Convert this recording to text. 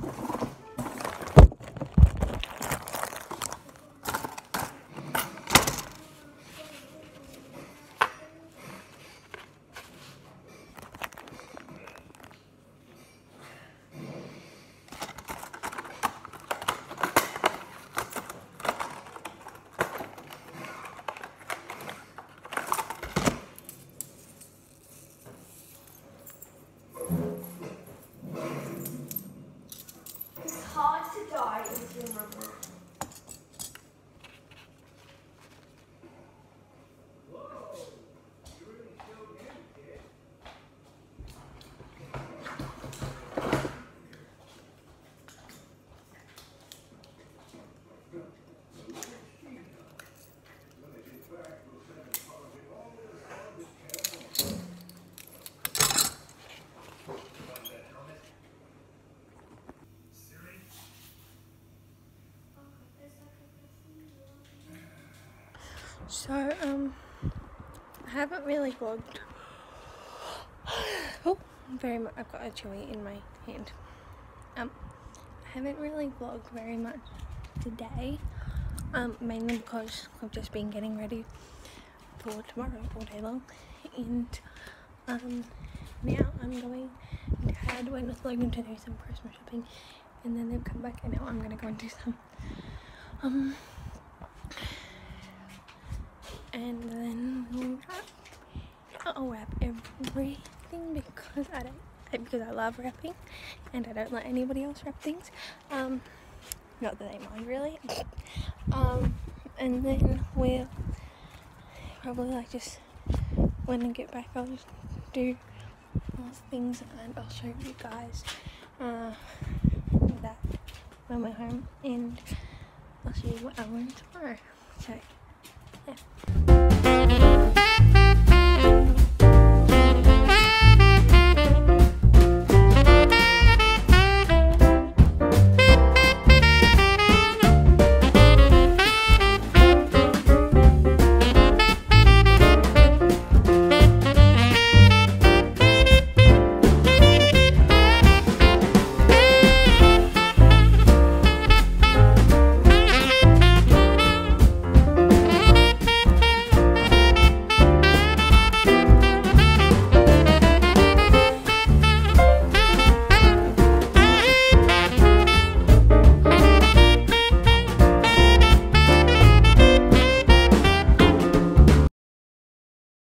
Hard to die is your mother. So, I haven't really vlogged. Oh, very much. I've got a chewy in my hand. I haven't really vlogged very much today. Mainly because I've just been getting ready for tomorrow all day long. And, now I'm going, Dad went with Logan to do some Christmas shopping. And then they've come back and now I'm going to go and do some, and then I'll wrap everything because I love wrapping and I don't let anybody else wrap things. Not that they mind really. And then we'll probably just when I get back I'll just do those things and I'll show you guys that when we're home, and I'll show you what I learned tomorrow. So yeah.